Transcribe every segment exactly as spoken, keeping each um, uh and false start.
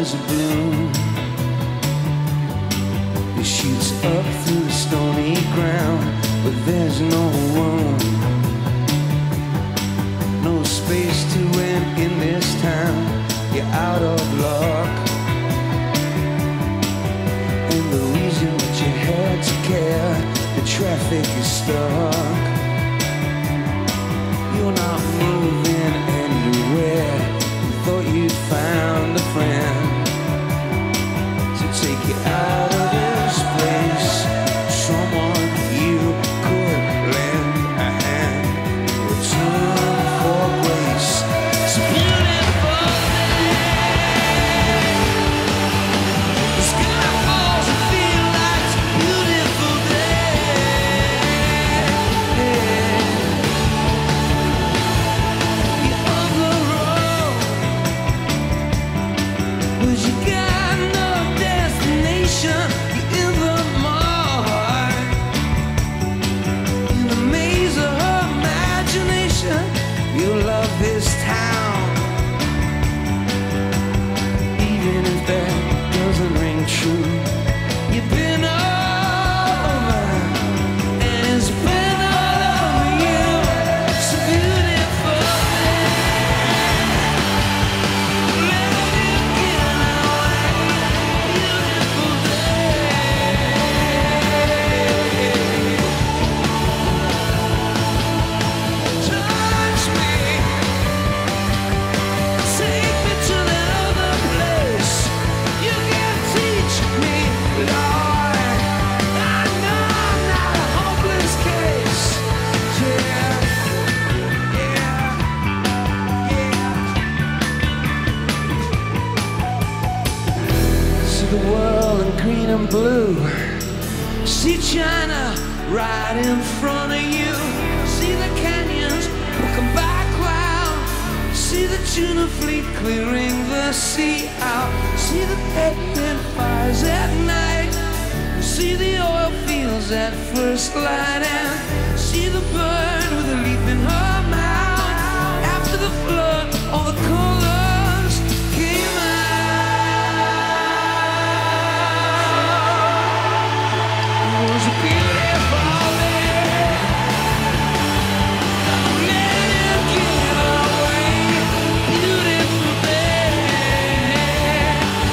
flowers bloom. It shoots up through the stony ground, but there's no room, no space to win in this town. You're out of luck, and the reason that you had to care, the traffic is stuck. You're not moving anywhere. You thought you'd found a friend to take you out of this place, someone you could lend a hand, return for grace. It's a beautiful day. The sky falls and feel like it's a beautiful day. You're on the road, but you got no destination. You're in the mud, in the maze of her imagination. You love this town, even if that doesn't ring true. You've been over, and it's been all over you. It's a beautiful day. Let it get away. Beautiful day. Touch me, take me to that other place. You can teach me, Lord. I know I'm not a hopeless case. Yeah, yeah, yeah. See the world in green and blue. See China right in front of you. See the canyons looking back round. See the tuna fleet clearing the sea out. See the pet fires at night. See the oil fields at first light. And see the bird with a leaf in her mouth. After the flood, all the colors came out. It was a beautiful day. Don't let it get away. Beautiful day.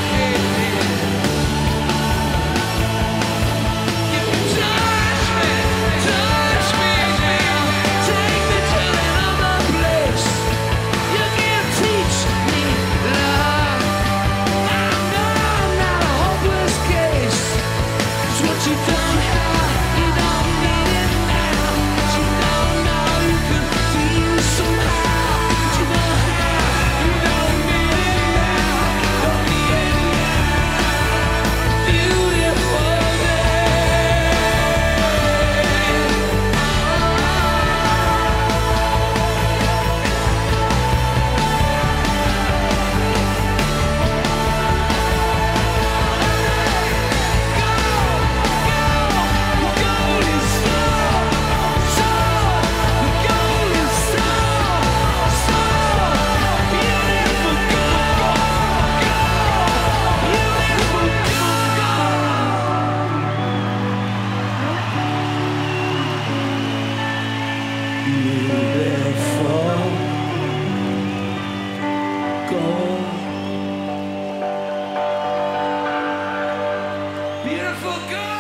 You can touch me, touch me now. Take me to another place. You can teach me love. I know I'm not a hopeless case. It's what you don't have, you don't need it now. But you don't know you can feel somehow. But you don't have, you don't need it now. Don't need it now. Beautiful gold. Beautiful gold.